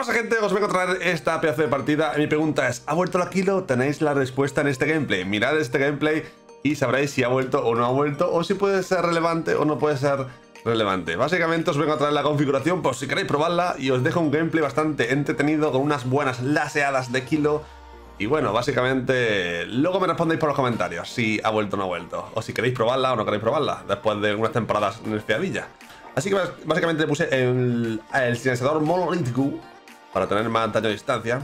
pasa, gente? Os vengo a traer esta pedazo de partida. Mi pregunta es, ¿ha vuelto la Kilo? Tenéis la respuesta en este gameplay. Mirad este gameplay y sabréis si ha vuelto o no ha vuelto, o si puede ser relevante o no puede ser relevante. Básicamente os vengo a traer la configuración por si queréis probarla, y os dejo un gameplay bastante entretenido con unas buenas laseadas de Kilo. Y bueno, básicamente luego me respondéis por los comentarios si ha vuelto o no ha vuelto, o si queréis probarla o no queréis probarla después de unas temporadas nerfeadillas. Así que básicamente le puse el silenciador monolítico para tener más daño a distancia.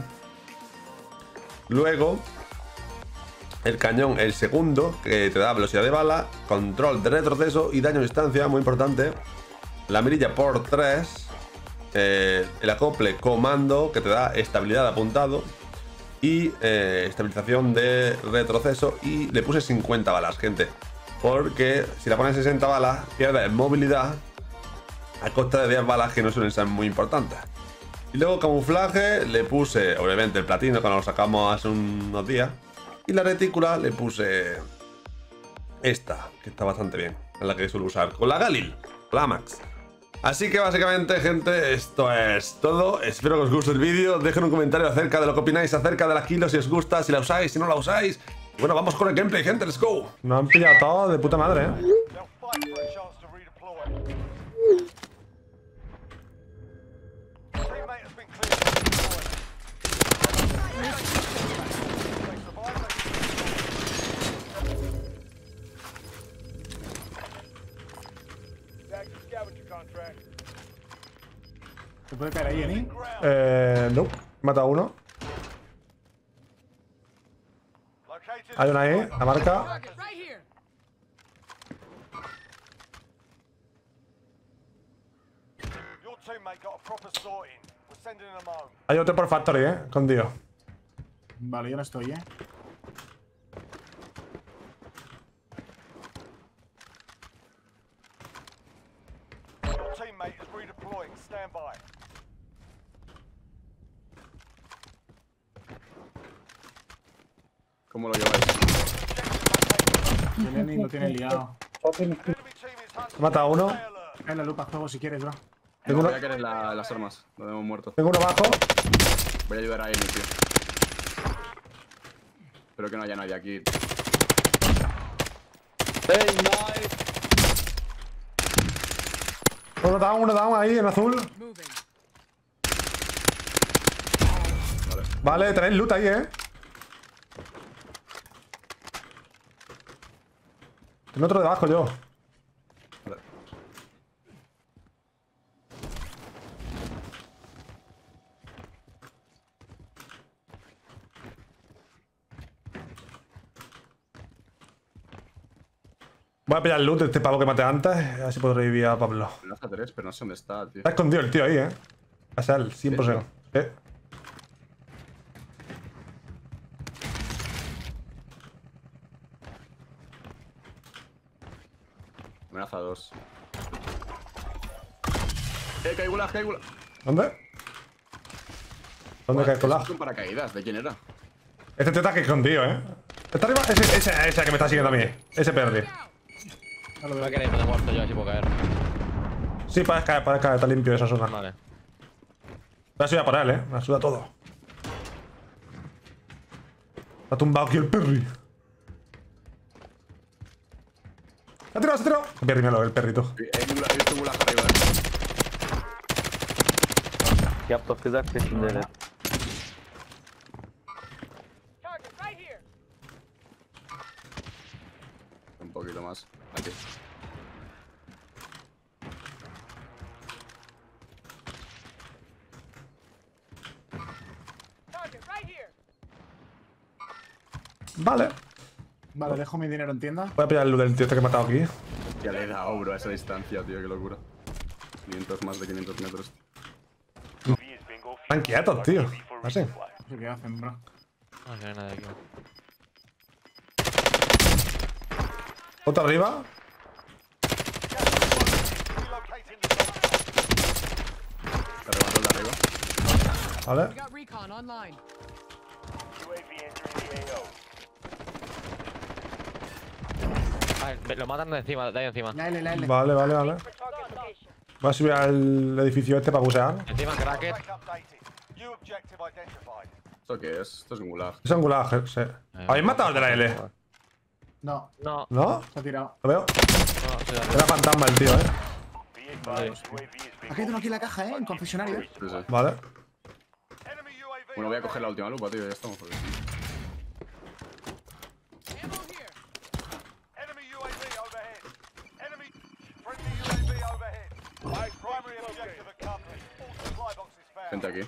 Luego el cañón, el segundo, que te da velocidad de bala, control de retroceso y daño a distancia, muy importante. La mirilla por 3, el acople comando, que te da estabilidad de apuntado y estabilización de retroceso. Y le puse 50 balas, gente, porque si la pones 60 balas pierdes movilidad a costa de 10 balas, que no suelen ser muy importantes. Y luego camuflaje le puse obviamente el platino, cuando lo sacamos hace unos días. Y la retícula le puse esta, que está bastante bien, es la que suelo usar con la Galil, la Max. Así que básicamente, gente, esto es todo. Espero que os guste el vídeo. Dejen un comentario acerca de lo que opináis acerca de la Kilo, si os gusta, si la usáis, si no la usáis. Y bueno, vamos con el gameplay, gente, let's go. Nos han pillado todo de puta madre, ¿Se puede caer ahí, Eni? No, mata a uno. Hay una ahí, la marca. Hay otro por Factory, escondido. Vale, yo no estoy, ¿Cómo lo lleváis? El Eni lo tiene liado. Mata a uno. Cae la lupa a juego si quieres, va. Tengo Voy uno, a querer las armas, lo hemos muerto. tengo uno abajo. Voy a ayudar a Eni, tío. Espero que no haya nadie aquí. Uno down ahí en azul. Vale, tenéis loot ahí, Tengo otro debajo yo. Vale. Voy a pillar el loot de este pavo que maté antes. A ver si puedo revivir a Pablo. Me hace 3, pero no sé dónde está, tío. Está escondido el tío ahí, Va a ser el 100%. Amenaza 2. Caigula, caigula. ¿Dónde? ¿Dónde cae con la? Es un paracaídas, ¿de quién era? Este tío está aquí escondido, Está arriba, ese que me está siguiendo a mí. Ese perdi. No me queréis, me he muerto yo, así puedo caer. Sí, puedes caer, está limpio esa zona. Vale. Me ha subido por él, me ayuda todo. Ha tumbado aquí el perri. ¡Se ha tirado, se ha tirado! El perri, míralo, el perrito. He visto gulag arriba. Yaptık güzel peşindeler. Un poquito más. Aquí. Vale. Vale, dejo mi dinero en tienda. Voy a pillar el loot del tío este que he matado aquí. Ya le he dado, bro, a esa distancia, tío, qué locura. 500, más de 500 metros. Están quietos, tío. No sé. No sé qué hacen, bro. No, que no hay nadie aquí. Otro arriba. Está rebando el de arriba. Vale. We got recon online. Ah, lo matan de encima, de ahí encima. La L. Vale, vale, vale. Voy a subir al edificio este para bucear. Encima, cracket. ¿Esto qué es? Esto es un gulag. Es un gulag, sí. ¿Habéis matado al de la L? No, No, ¿No? se ha tirado. Lo veo. no, sí, dale. Era fantasma el tío, Aquí tengo aquí la caja, en concesionario. Sí, sí. Vale. Bueno, voy a coger la última lupa, tío. Ya estamos. Porque... Gente aquí.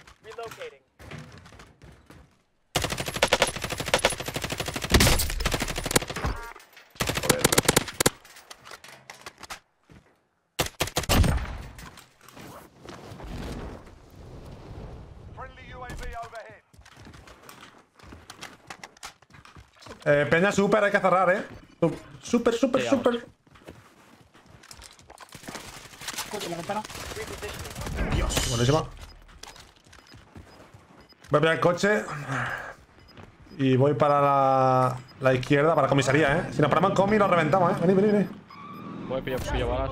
Joder, Peña super, hay que cerrar, Super, super, Sí, super. Coche, la ventana. Buenísima. Voy a pillar el coche. Y voy para la izquierda, para la comisaría, Si nos paramos en comi, lo reventamos, Vení, vení, vení. Voy, pillo balas.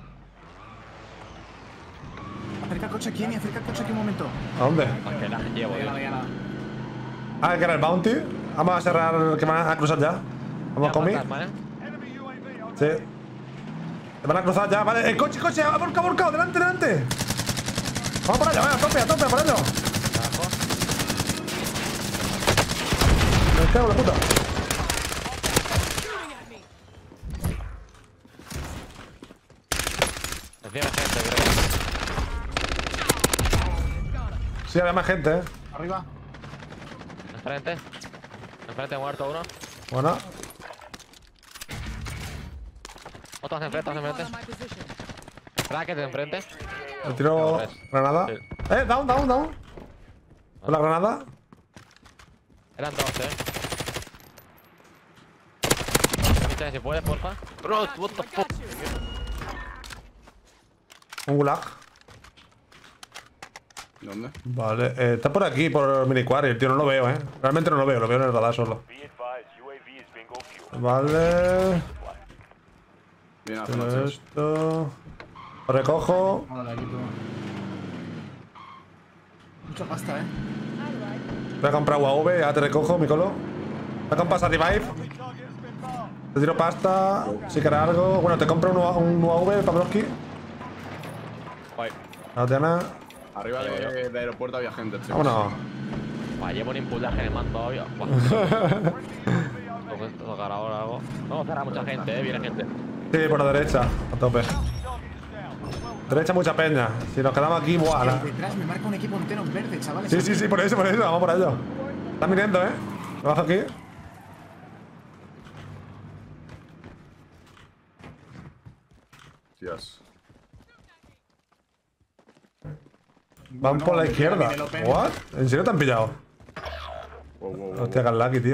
Acerca el coche aquí, Eni, acerca el coche aquí un momento. ¿A dónde? Ah, que la llevo, Vaya, tío. vaya. Ah, que era el bounty. Vamos a cerrar, que van a cruzar ya. Vamos a comi. Fantasma, ¿eh? Sí. Se van a cruzar ya, vale. El coche, ha volcado, delante, delante. Vamos por allá, a tope, por ello. Abajo. Me cago en la puta. Encima hay gente, creo. Sí, había más gente, Arriba. Enfrente. Enfrente muerto uno. Bueno. Otros enfrente, Bracket de enfrente. Le tiro Tres. granada. Sí. Down. Con la granada. Eran dos, Si puedes, porfa. Bro, what the fuck. Un gulag. ¿Dónde? Vale, está por aquí, por Miniquarry, tío, no lo veo, Realmente no lo veo en el radar solo. Vale. Viene a la Tiro zona, esto. Lo recojo. Vale, aquí tú. Mucha pasta, Voy a comprar UAV, ya te recojo, mi colo. Voy a comprar Revive. Te tiro pasta, si quieres algo. Bueno, te compro un UAV, Pavlovsky. Voy. No te nada. Arriba de aeropuerto había gente, chicos. Vámonos. Buah, llevo un impulsaje en el mando hoy. Buah. Tengo que tocar ahora algo. Vamos a cerrar mucha gente, viene gente. Sí, por la derecha, a tope. Derecha mucha peña. Si nos quedamos aquí, buah. El detrás me marca un equipo entero en verde, chavales. Sí, por eso, vamos por ello. Están viniendo, Me bajo aquí. Tías. Van por la izquierda. ¿What? ¿En serio te han pillado? Wow. Hostia, Galaki, tío.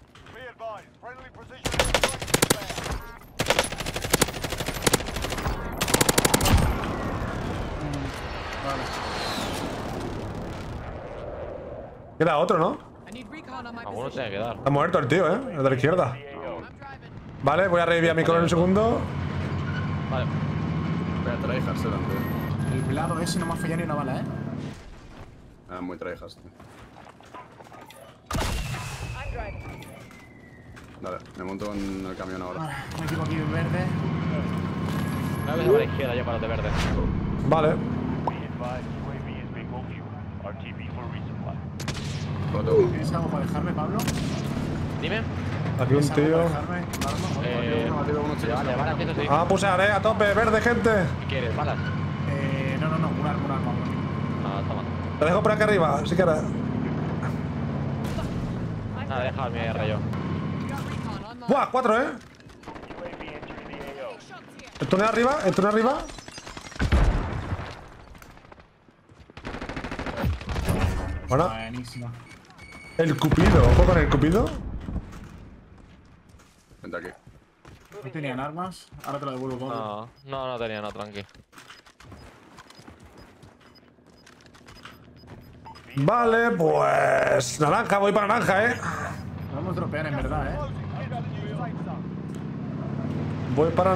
Queda otro, ¿no? Alguno tiene que dar. Está muerto el tío, El de la izquierda. Vale, voy a revivir a mi colo en un segundo. Vale. Voy a tryhards delante. El blado ese no me ha fallado ni una bala, Ah, muy tryhards, tío. Vale, me monto en el camión ahora. Vale, un equipo aquí en verde. Voy a ver a la izquierda yo para de verde. Vale. Roto uno. ¿Tienes algo para dejarme, Pablo? Dime. Aquí un ¿Tienes algo tío. para dejarme, Pablo? Uno, chicos. Vale, balas, eso sí. Vamos a pusear, a tope, verde, gente. ¿Qué quieres? ¿Balas? No, un arma, Pablo. Ah, toma. Te dejo por aquí arriba, si quieres. Nada, deja mi R yo. ¡Buah! 4, El túnel arriba, Bueno, Buenísimo. el cupido, ojo con el cupido. Vente aquí. No tenían armas, ahora te lo devuelvo todo. No tenía, no, tranqui. Vale, pues. Naranja, voy para naranja, Podemos dropear en verdad, Voy para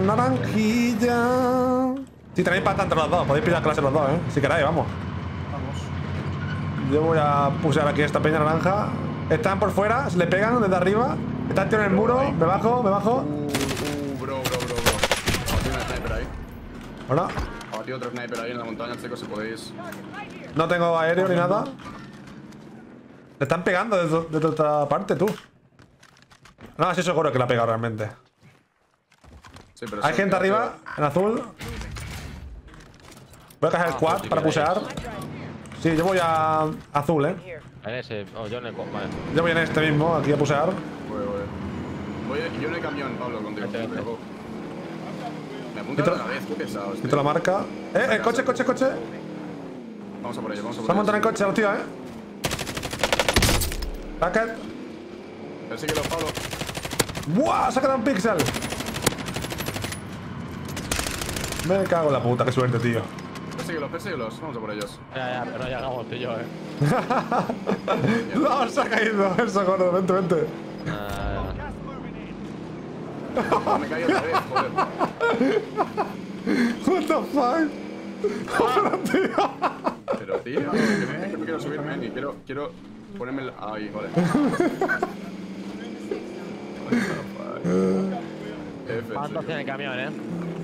naranjilla. Si tenéis pasta entre los dos, podéis pillar clase los dos, si queráis, vamos. Vamos. Yo voy a pusar aquí esta peña naranja. Están por fuera, se le pegan desde arriba. Están tío en el muro. Me bajo, me bajo. Bro. Tiene un sniper ahí. Hola. Tiene otro sniper ahí en la montaña, chicos, si podéis. No tengo aéreo ni nada. Le están pegando desde otra parte, tú. No, sí seguro que la ha pegado realmente. Sí, pero Hay gente arriba, en azul. Voy a coger el quad para pusear. Sí, yo voy a azul, En ese, yo en el vale. Yo voy en este mismo, aquí a pusear. Voy yo en el camión, Pablo, contigo. Vete. Me apunta de una vez, qué pesado. Quito la marca. Coche. Vamos a por ello, vamos a Se por ha montado en el coche, los tíos, Racket. Persíguelo, Pablo. ¡Buah! Se ha quedado un pixel. Me cago en la puta, qué suerte, tío. Persíguelos, vamos a por ellos. Ya, pero no llegamos tú y yo, No, se ha caído eso, gordo. Vente. Me he caído otra vez, joder. What the fuck. Joder, tío. Pero, tío, que me quiero subirme y quiero ponerme el... Ahí, vale. ¿Cuántos tiene el camión, No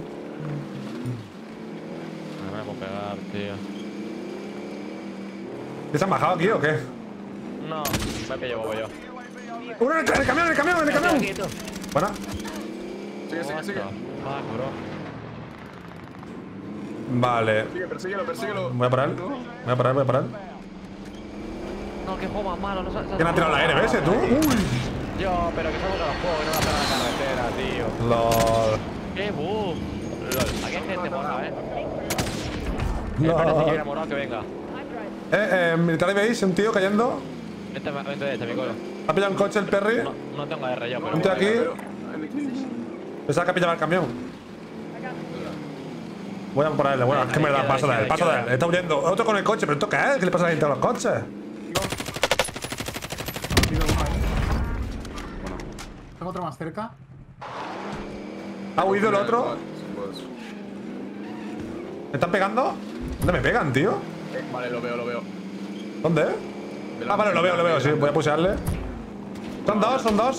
me puedo pegar, tío. ¿Ya se han bajado aquí o qué? No, me llevo yo. ¡Uno en el camión! Buena. Sigue. Fuck, bro. Vale. Persíguelo. Voy a parar. No. Voy a parar. No, que juego más malo. ¿Quién ha tirado la RBS, tú? ¡Uy! Yo, pero que salgo de los juegos, que no va a pegar la carretera, tío. LOL. ¡Qué bug! LOL, aquí hay gente morada, No. Parece que viene morado que venga. Military Base, un tío cayendo. Vente de este, mi colo. Ha pillado un coche el Perry. No tengo AR yo, pero... Un tío aquí. Pensaba que ha pillado el camión. Voy a pararle. Bueno, es que me da paso de él. Está huyendo. Otro con el coche. ¿Pero esto qué es? ¿Qué le pasa a la gente a los coches? Tengo otro más cerca. ¿Ha huido el otro? ¿Me están pegando? ¿Dónde me pegan, tío? Vale, lo veo. ¿Dónde? Ah, vale, lo veo, sí. Voy a pusearle. Son dos.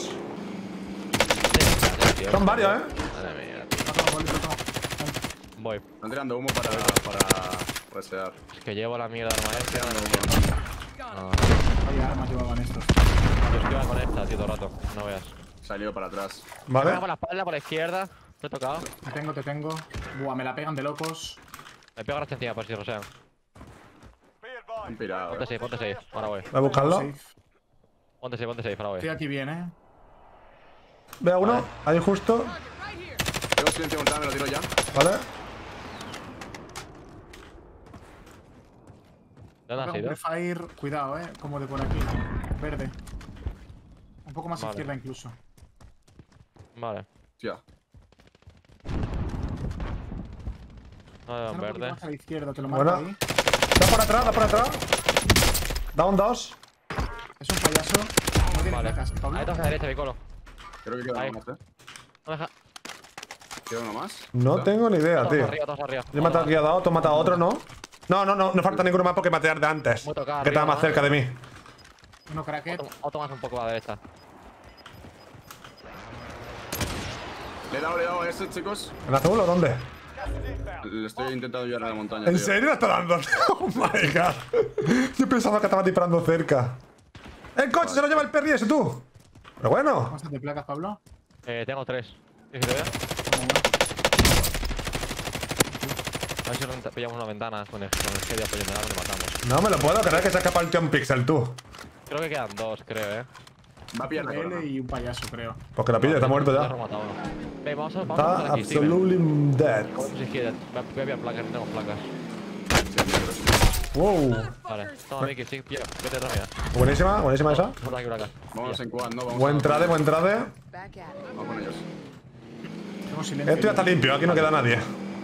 Son varios, Madre mía, tío. Voy. Están tirando humo para resear. Es que llevo la mierda de arma esta. No. Vaya armas llevaban estos. Yo es que iba con esta, tío, todo el rato. No veas. Salió para atrás. Vale. Por la espalda, por la izquierda. Te he tocado. Te tengo. Buah, me la pegan de locos. Me pego ahora encima por si rosean. Han pirado. Ponte safe. Ahora voy. Voy a buscarlo. Safe. Ponte safe, ahora voy. Estoy aquí bien, Veo a uno. Ahí justo. Tengo silencio montado, me lo tiro ya. Vale. ¿Dónde has ido? Prefire, cuidado, como de por aquí. Verde. Un poco más Vale. izquierda incluso. Vale. Tía. No, en Un poquito verde. más a la izquierda, te lo marco Buena. ahí. Da por atrás. Down 2. Es un payaso. No tiene Vale. placas, Pablo. Ahí toca a la derecha, mi colo. Creo que queda Ahí. uno más, No deja. ¿Queda uno más? No tengo ni idea, tío. Todos arriba. Yo he matado aquí a dos, tú has matado a otro, ¿no? No falta ninguno más porque maté al de antes. Muy tocado Que estaba arriba, más cerca de mí. Uno cracket. Otro más un poco a la derecha. Le he dado a ese, chicos. ¿En azul o dónde? Le estoy intentando llevar a la montaña. ¿En tío. serio está dando? Oh my god. Yo pensaba que estaba disparando cerca. ¡El coche se lo lleva el Perry ese, tú! Pero bueno. ¿Cuántas de placas, Pablo? Tengo 3. ¿Quieres que te vea? A ver si pillamos una ventana con el heavy apoyo me da donde matamos. No me lo puedo creer que se ha escapado el tío en pixel, tú. Creo que quedan 2, creo, Va a pillar la corona. L y un payaso, creo. Porque la pilla, está muerto Ya ya. hemos matado uno. Ven, vamos a Está por aquí, Steven. absolutely dead. Vamos si quieres. Voy a pillar placas, no tengo placas. Wow. Vale, toma Mickey, sí, pillo. Vete atrás mía. Buenísima esa. Por aquí, por acá. Vámonos en quad, ¿no? Vamos Buen a- trade. Vamos con ellos. Tengo silencio. Esto ya está limpio, aquí no queda nadie.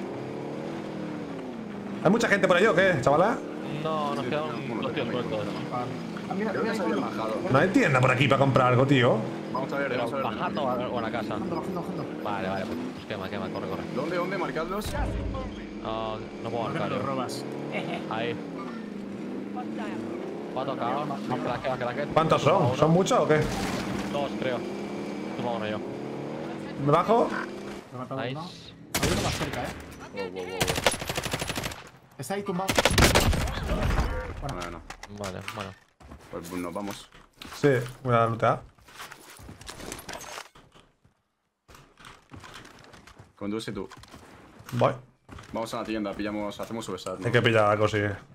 ¿Hay mucha gente por ahí o qué, chavala? No, nos quedan dos tíos sueltos. Vale. Ah, mira, Creo que se había bajado. No hay tienda por aquí para comprar algo, tío. Vamos a ver, Pero vamos a ver. bajando o a la casa. Bajando. Vale, pues quema, corre. ¿Dónde? Marcadlos. No puedo ¿Por qué no marcar los yo. robas? Ahí. Va tocado. Va cracket. ¿Cuántos son? ¿Son muchos o qué? 2, creo. Toma uno yo. ¿Me bajo? Me ha matado uno. Nice. Hay uno más cerca, Wow. Está ahí tumbado. Bueno, Bueno. pues nos vamos. Sí, voy a lootear. Conduce tú. Voy. Vamos a la tienda, hacemos subesat, ¿no? Hay que pillar algo, sí.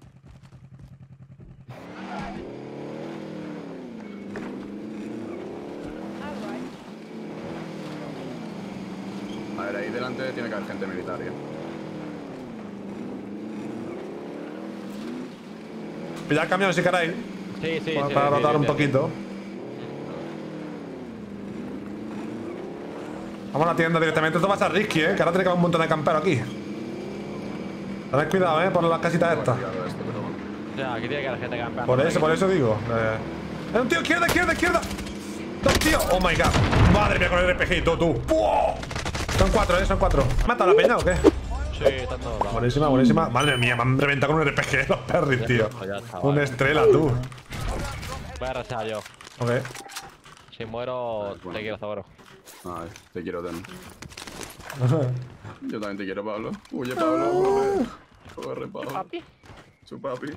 A ver, ahí delante tiene que haber gente militar, ¿eh? Pillar el camión si queréis. Sí. Para rotar sí, un sí. poquito. Vamos a la tienda directamente. Esto va a ser risky, que ahora tiene que haber un montón de camperos aquí. Tened cuidado, por las casitas estas. Cuidado esto, pero bueno. Ya, aquí tiene que haber gente campeando. Por eso digo. ¡Es un tío! ¡Izquierda! ¡Dos tíos! ¡Oh my god! ¡Madre mía con el RPG y todo, tú! ¡Buah! Son 4, son 4. ¿Mata a la peña o qué? Sí, están todos lados. Buenísima. Madre mía, me han reventado con un RPG los perris, tío. Ya está, Una vale. estrella, tú. Voy a rezar yo. Ok. Si muero, Bueno. te quiero, Zaboro. Ay, te quiero, Den. Yo también te quiero, Pablo. Huye, Pablo. Corre, Pablo. Su papi.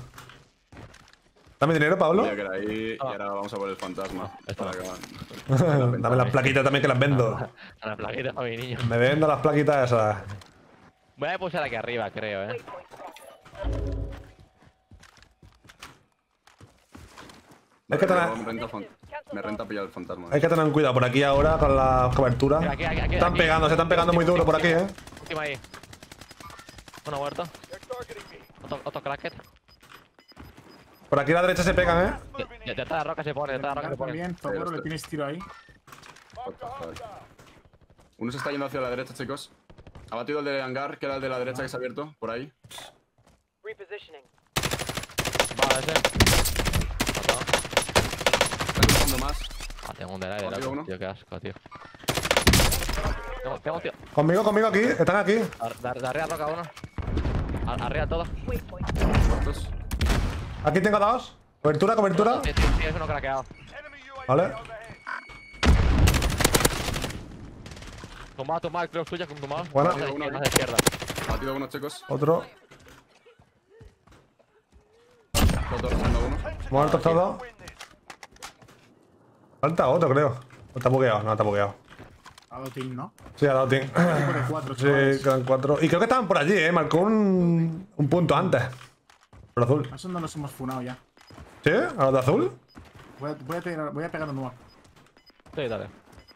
Dame dinero, Pablo. Voy a quedar ahí y ahora vamos a por el fantasma. Esto Para no. acabar. Dame las plaquitas también que las vendo. A la plaquita para mi niño. Me vendo las plaquitas esas. Voy a pulsar aquí arriba, creo, Hay que tener, Me renta pillar el fantasma. hay que tener cuidado por aquí ahora con la cobertura. Aquí. Están pegando, se están pegando muy duro por aquí, Última ahí. Uno muerto. Otro cracket. Por aquí a la derecha se pegan, Detrás de la roca se pone, detrás de la roca se pone. También, Toguro, le tienes tiro ahí. Uno se está yendo hacia la derecha, chicos. Ha batido el de hangar, que era el de la derecha que se ha abierto, por ahí. Repositioning. Vale, ese. Matado. Está cruzando más. Tengo un delay de ¿Partido loco, uno? tío, qué asco, tío. Tengo, tío. Conmigo aquí, están aquí. De arriba roca uno. Arriba todo. Muertos. Aquí tengo dos. Cobertura. Sí, es uno craqueado. Vale. Tumbado, creo suya, tumbado. Buena. Más de izquierda. Ha batido uno, chicos. Otro. Roto, reciendo uno. Muertos todos. Falta otro, creo. No está bugueado, no está bugueado. Ha dado team, ¿no? Sí, ha dado team. Pone 4, Sí, quedan 4. Y creo que estaban por allí, marcó un punto antes. Por azul. A eso no nos hemos funado ya. ¿Sí? ¿A los de azul? Voy a pegar nuevo. Sí, dale.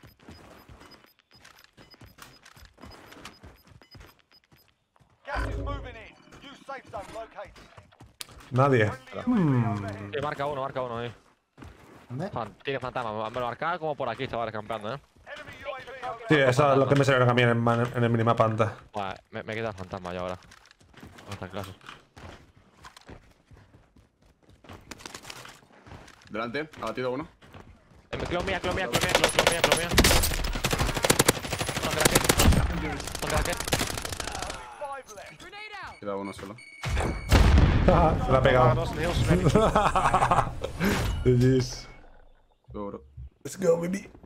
Nadie. Sí, marca uno ahí. ¿Dónde? Tiene fantasma. Me lo marcaba como por aquí, chavales, campeando, Sí, eso es lo que me salieron a mí en el minimapa antes. Vale, me queda el fantasma ya ahora. Hasta clase. Delante, ha batido uno. Clon mía. Uno cracket. Queda uno solo. Se la ha pegado. GG's. Seguro. Let's go, baby.